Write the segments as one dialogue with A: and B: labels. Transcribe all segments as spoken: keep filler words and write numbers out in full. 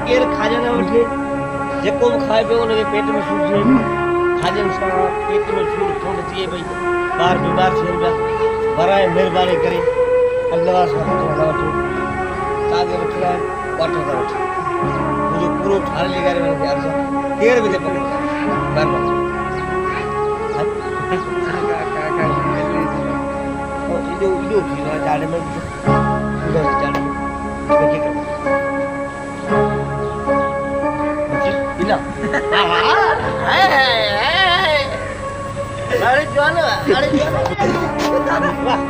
A: केर खा जाना उठे जेको खाए पे उनके पेट में सूर थिए खाजन सा पेट में सूर ठंड थिए भाई बार बीमार थिए बा बराए मेहरबानी करे अल्लाह सां वठो ताके वठला वाटर दा वठो मुझे पूरो ठार लगारे में प्यार से केर भी दे पकड़ बार बार इदो इदो की ना जाने में उधर जाने में देखिए कर बिना हां अरे जानो अरे जानो वाह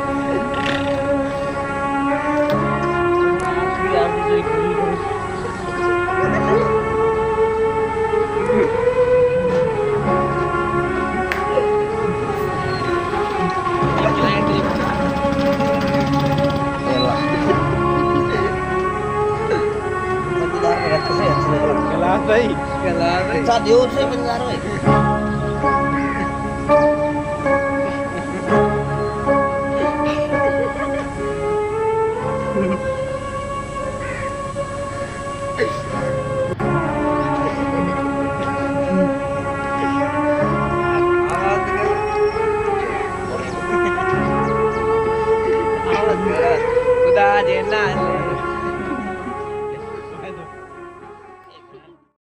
B: कलास भाई कलास भाई
A: अच्छा देव से बंजार भाई
B: खुदा जेना